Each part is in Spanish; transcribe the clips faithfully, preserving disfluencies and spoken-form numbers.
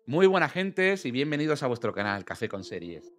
Muy buenas gentes y bienvenidos a vuestro canal Café con Series.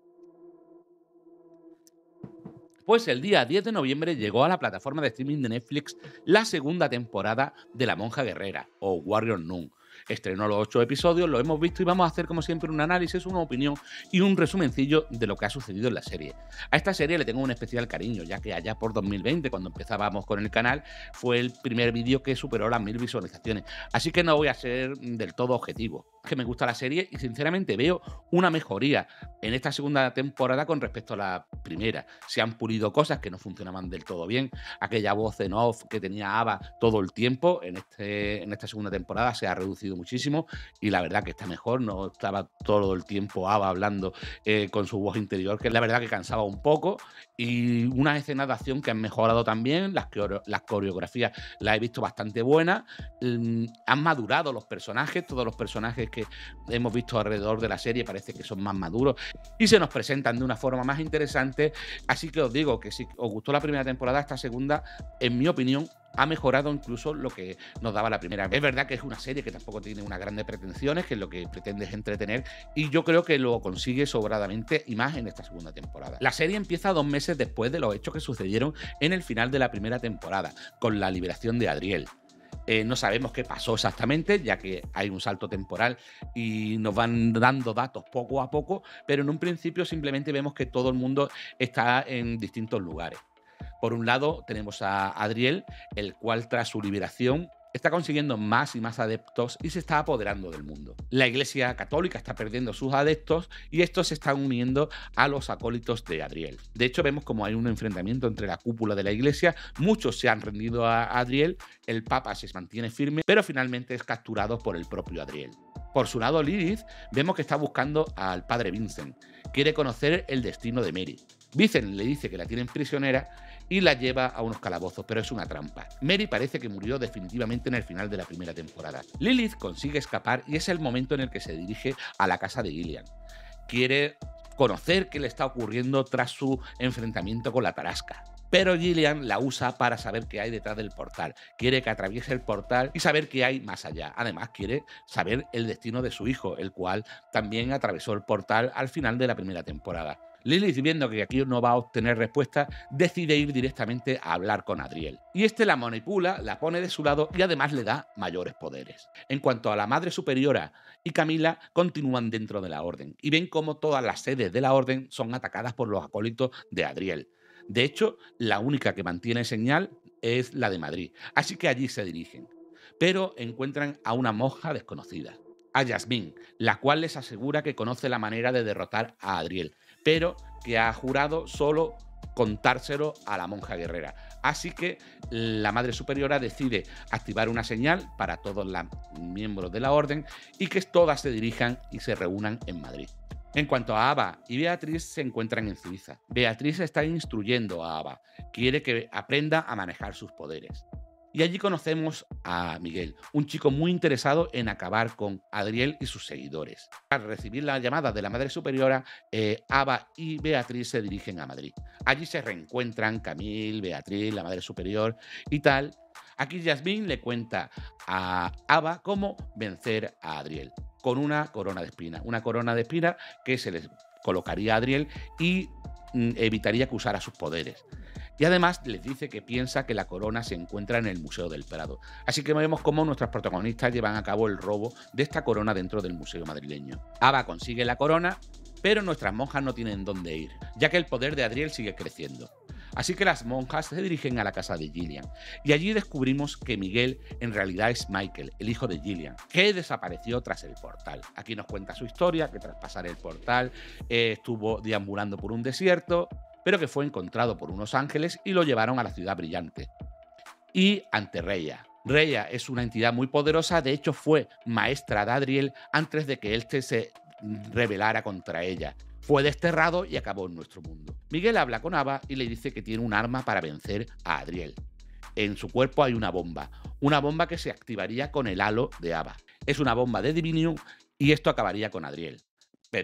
Pues el día diez de noviembre llegó a la plataforma de streaming de Netflix la segunda temporada de La Monja Guerrera, o Warrior Nun. Estrenó los ocho episodios, lo hemos visto y vamos a hacer como siempre un análisis, una opinión y un resumencillo de lo que ha sucedido en la serie. A esta serie le tengo un especial cariño, ya que allá por dos mil veinte, cuando empezábamos con el canal, fue el primer vídeo que superó las mil visualizaciones. Así que no voy a ser del todo objetivo. Es que me gusta la serie y sinceramente veo una mejoría en esta segunda temporada con respecto a la primera. Se han pulido cosas que no funcionaban del todo bien. Aquella voz en off que tenía Ava todo el tiempo en, este, en esta segunda temporada se ha reducido muchísimo y la verdad que está mejor. No estaba todo el tiempo Ava hablando eh, con su voz interior, que la verdad que cansaba un poco. Y unas escenas de acción que han mejorado también. Las, las coreografías las he visto bastante buenas. Mm, han madurado los personajes. Todos los personajes que hemos visto alrededor de la serie parece que son más maduros y se nos presentan de una forma más interesante. Así que os digo que si os gustó la primera temporada, esta segunda, en mi opinión, ha mejorado incluso lo que nos daba la primera. Es verdad que es una serie que tampoco tiene unas grandes pretensiones, que es lo que pretende es entretener, y yo creo que lo consigue sobradamente y más en esta segunda temporada. La serie empieza dos meses después de los hechos que sucedieron en el final de la primera temporada, con la liberación de Adriel. Eh, no sabemos qué pasó exactamente, ya que hay un salto temporal y nos van dando datos poco a poco, pero en un principio simplemente vemos que todo el mundo está en distintos lugares. Por un lado tenemos a Adriel, el cual tras su liberación está consiguiendo más y más adeptos y se está apoderando del mundo. La Iglesia Católica está perdiendo sus adeptos y estos se están uniendo a los acólitos de Adriel. De hecho, vemos como hay un enfrentamiento entre la cúpula de la Iglesia. Muchos se han rendido a Adriel, el Papa se mantiene firme, pero finalmente es capturado por el propio Adriel. Por su lado, Lilith vemos que está buscando al padre Vincent. Quiere conocer el destino de Mary. Vincent le dice que la tienen prisionera y la lleva a unos calabozos, pero es una trampa. Mary parece que murió definitivamente en el final de la primera temporada. Lilith consigue escapar y es el momento en el que se dirige a la casa de Gillian. Quiere conocer qué le está ocurriendo tras su enfrentamiento con la Tarasca. Pero Gillian la usa para saber qué hay detrás del portal. Quiere que atraviese el portal y saber qué hay más allá. Además, quiere saber el destino de su hijo, el cual también atravesó el portal al final de la primera temporada. Lilith, viendo que aquí no va a obtener respuesta, decide ir directamente a hablar con Adriel. Y este la manipula, la pone de su lado y además le da mayores poderes. En cuanto a la Madre Superiora y Camila, continúan dentro de la Orden y ven cómo todas las sedes de la Orden son atacadas por los acólitos de Adriel. De hecho, la única que mantiene señal es la de Madrid, así que allí se dirigen. Pero encuentran a una monja desconocida, a Yasmín, la cual les asegura que conoce la manera de derrotar a Adriel, pero que ha jurado solo contárselo a la monja guerrera. Así que la Madre Superiora decide activar una señal para todos los miembros de la Orden y que todas se dirijan y se reúnan en Madrid. En cuanto a Ava y Beatriz, se encuentran en Suiza. Beatriz está instruyendo a Ava, quiere que aprenda a manejar sus poderes. Y allí conocemos a Miguel, un chico muy interesado en acabar con Adriel y sus seguidores. Al recibir la llamada de la Madre Superiora, eh, Ava y Beatriz se dirigen a Madrid. Allí se reencuentran Camille, Beatriz, la Madre Superior y tal. Aquí Yasmín le cuenta a Ava cómo vencer a Adriel con una corona de espina. Una corona de espina que se les colocaría a Adriel y mm, evitaría que usara sus poderes. Y además les dice que piensa que la corona se encuentra en el Museo del Prado. Así que vemos cómo nuestros protagonistas llevan a cabo el robo de esta corona dentro del museo madrileño. Ava consigue la corona, pero nuestras monjas no tienen dónde ir, ya que el poder de Adriel sigue creciendo. Así que las monjas se dirigen a la casa de Gillian, y allí descubrimos que Miguel en realidad es Michael, el hijo de Gillian, que desapareció tras el portal. Aquí nos cuenta su historia, que tras pasar el portal eh, estuvo deambulando por un desierto, pero que fue encontrado por unos ángeles y lo llevaron a la ciudad brillante. Y ante Rhea. Rhea es una entidad muy poderosa, de hecho fue maestra de Adriel antes de que éste se rebelara contra ella. Fue desterrado y acabó en nuestro mundo. Miguel habla con Ava y le dice que tiene un arma para vencer a Adriel. En su cuerpo hay una bomba, una bomba que se activaría con el halo de Ava. Es una bomba de Divinium y esto acabaría con Adriel. Pero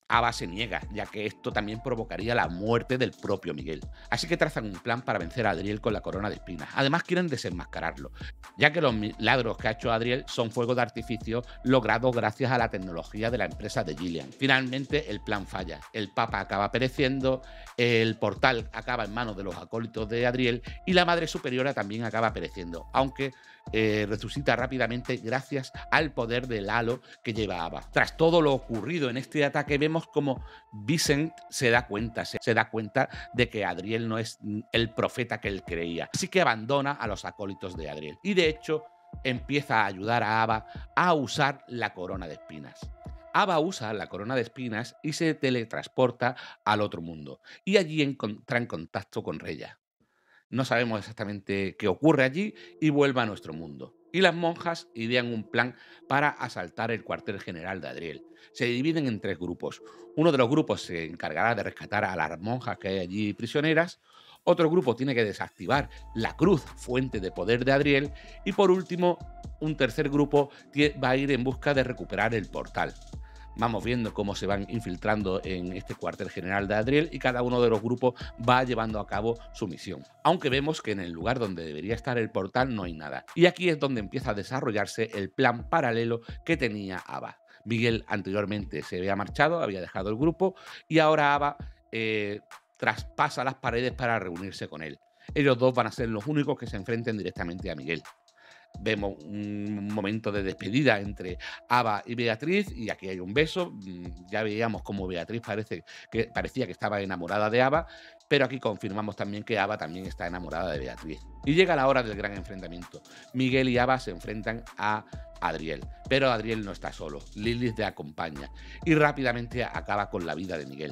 Ava se niega, ya que esto también provocaría la muerte del propio Miguel. Así que trazan un plan para vencer a Adriel con la corona de espinas. Además quieren desenmascararlo, ya que los milagros que ha hecho Adriel son fuegos de artificio logrados gracias a la tecnología de la empresa de Gillian. Finalmente el plan falla, el Papa acaba pereciendo, el portal acaba en manos de los acólitos de Adriel y la Madre Superiora también acaba pereciendo, aunque eh, resucita rápidamente gracias al poder del halo que lleva Ava. Tras todo lo ocurrido en este ataque vemos como Vincent se da cuenta, se, se da cuenta de que Adriel no es el profeta que él creía, así que abandona a los acólitos de Adriel y de hecho empieza a ayudar a Ava a usar la corona de espinas. Ava usa la corona de espinas y se teletransporta al otro mundo y allí entra en contacto con Reya. No sabemos exactamente qué ocurre allí y vuelve a nuestro mundo. Y las monjas idean un plan para asaltar el cuartel general de Adriel. Se dividen en tres grupos. Uno de los grupos se encargará de rescatar a las monjas que hay allí prisioneras. Otro grupo tiene que desactivar la cruz, fuente de poder de Adriel. Y por último, un tercer grupo va a ir en busca de recuperar el portal. Vamos viendo cómo se van infiltrando en este cuartel general de Adriel y cada uno de los grupos va llevando a cabo su misión. Aunque vemos que en el lugar donde debería estar el portal no hay nada. Y aquí es donde empieza a desarrollarse el plan paralelo que tenía Ava. Miguel anteriormente se había marchado, había dejado el grupo y ahora Ava eh, traspasa las paredes para reunirse con él. Ellos dos van a ser los únicos que se enfrenten directamente a Miguel. Vemos un momento de despedida entre Ava y Beatriz y aquí hay un beso. Ya veíamos cómo Beatriz parece que, parecía que estaba enamorada de Ava, pero aquí confirmamos también que Ava también está enamorada de Beatriz. Y llega la hora del gran enfrentamiento. Miguel y Ava se enfrentan a Adriel, pero Adriel no está solo, Lilith le acompaña y rápidamente acaba con la vida de Miguel.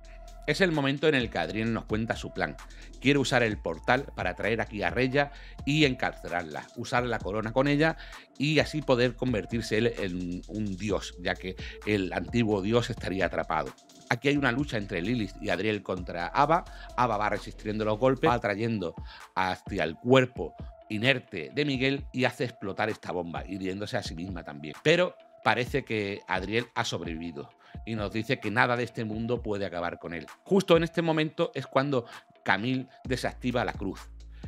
Es el momento en el que Adriel nos cuenta su plan. Quiere usar el portal para traer aquí a Reya y encarcelarla, usar la corona con ella y así poder convertirse él en un dios, ya que el antiguo dios estaría atrapado. Aquí hay una lucha entre Lilith y Adriel contra Ava. Ava va resistiendo los golpes, va atrayendo hacia el cuerpo inerte de Miguel y hace explotar esta bomba, hiriéndose a sí misma también. Pero parece que Adriel ha sobrevivido y nos dice que nada de este mundo puede acabar con él. Justo en este momento es cuando Camille desactiva la cruz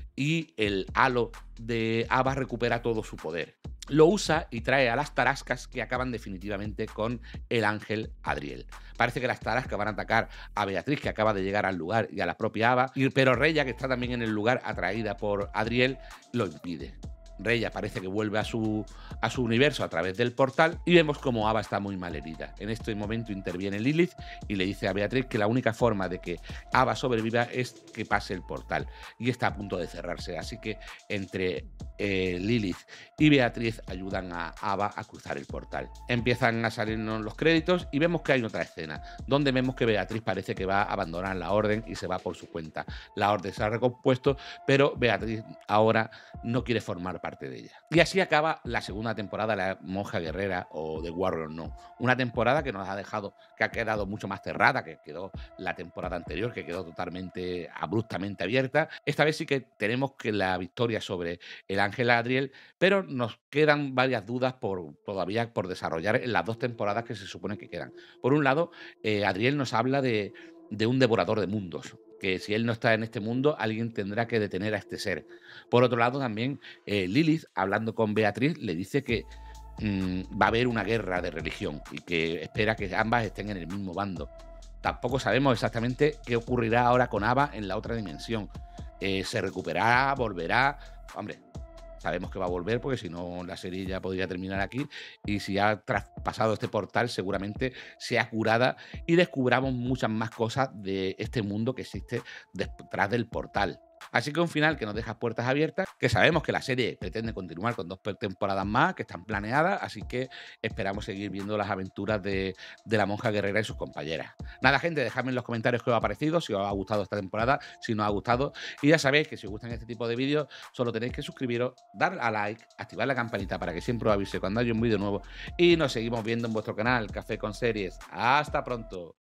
y el halo de Ava recupera todo su poder. Lo usa y trae a las tarascas que acaban definitivamente con el ángel Adriel. Parece que las tarascas van a atacar a Beatriz, que acaba de llegar al lugar, y a la propia Ava, pero Reya, que está también en el lugar atraída por Adriel, lo impide. Reya parece que vuelve a su, a su universo a través del portal y vemos como Ava está muy mal herida. En este momento interviene Lilith y le dice a Beatriz que la única forma de que Ava sobreviva es que pase el portal y está a punto de cerrarse. Así que entre eh, Lilith y Beatriz ayudan a Ava a cruzar el portal. Empiezan a salirnos los créditos y vemos que hay otra escena donde vemos que Beatriz parece que va a abandonar la orden y se va por su cuenta. La orden se ha recompuesto, pero Beatriz ahora no quiere formar parte parte de ella. Y así acaba la segunda temporada de La Monja Guerrera o de Warrior Nun. Una temporada que nos ha dejado, que ha quedado mucho más cerrada, que quedó la temporada anterior, que quedó totalmente, abruptamente abierta. Esta vez sí que tenemos que la victoria sobre el ángel Adriel, pero nos quedan varias dudas por, todavía por desarrollar en las dos temporadas que se supone que quedan. Por un lado, eh, Adriel nos habla de, de un devorador de mundos, que si él no está en este mundo, alguien tendrá que detener a este ser. Por otro lado, también eh, Lilith, hablando con Beatriz, le dice que mmm, va a haber una guerra de religión y que espera que ambas estén en el mismo bando. Tampoco sabemos exactamente qué ocurrirá ahora con Ava en la otra dimensión. Eh, ¿Se recuperará? ¿Volverá? Hombre, sabemos que va a volver porque si no la serie ya podría terminar aquí y si ha traspasado este portal seguramente sea curada y descubramos muchas más cosas de este mundo que existe detrás del portal. Así que un final que nos deja puertas abiertas, que sabemos que la serie pretende continuar con dos temporadas más, que están planeadas, así que esperamos seguir viendo las aventuras de, de la monja guerrera y sus compañeras. Nada, gente, dejadme en los comentarios qué os ha parecido, si os ha gustado esta temporada, si no os ha gustado, y ya sabéis que si os gustan este tipo de vídeos, solo tenéis que suscribiros, dar a like, activar la campanita para que siempre os avise cuando haya un vídeo nuevo, y nos seguimos viendo en vuestro canal, Café con Series. ¡Hasta pronto!